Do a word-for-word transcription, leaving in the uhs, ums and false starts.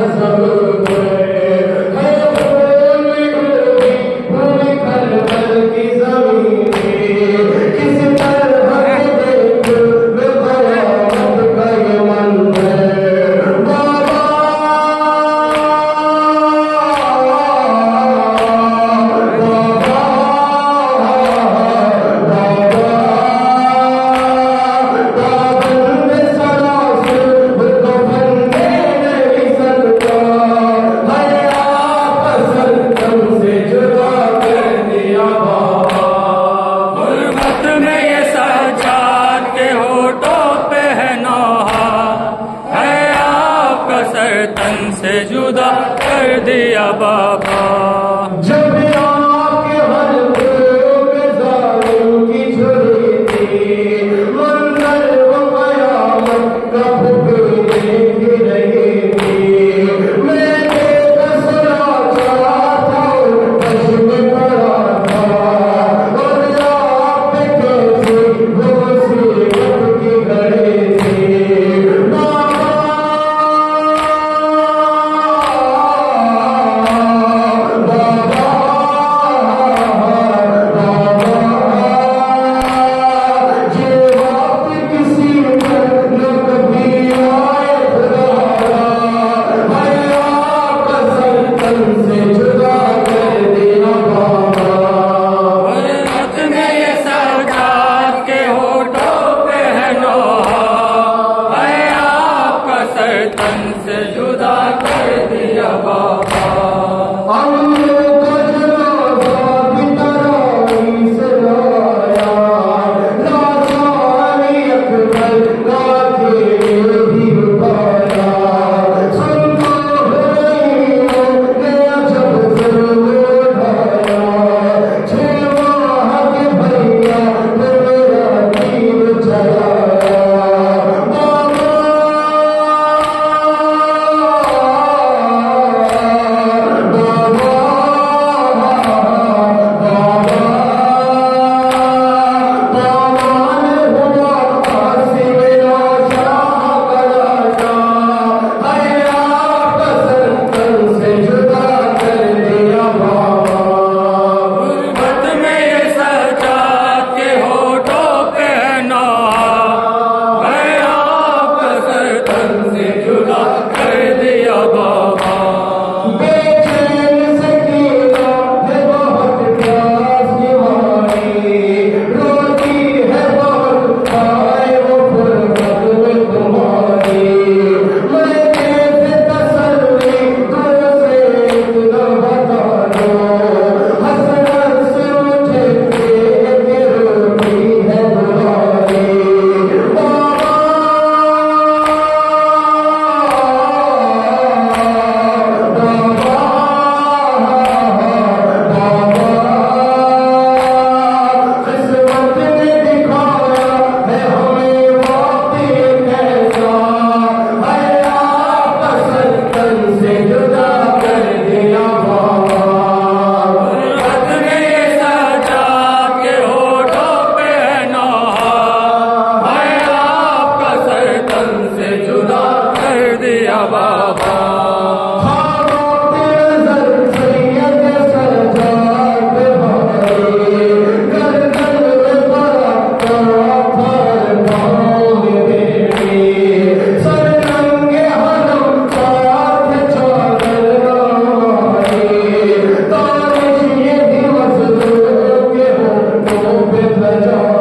तन से जुदा कर दिया बाबा। जब आपके हर दिल पे जालिम की झुरी थी, मंजर वो कयामत का भूख देख रही थी। मैं बेकसरा चला था, बश में पड़ा था, और आप पे कैसी वो मुसीबत की घड़ी थी। तन से जुदा कर दिया बाबा। जा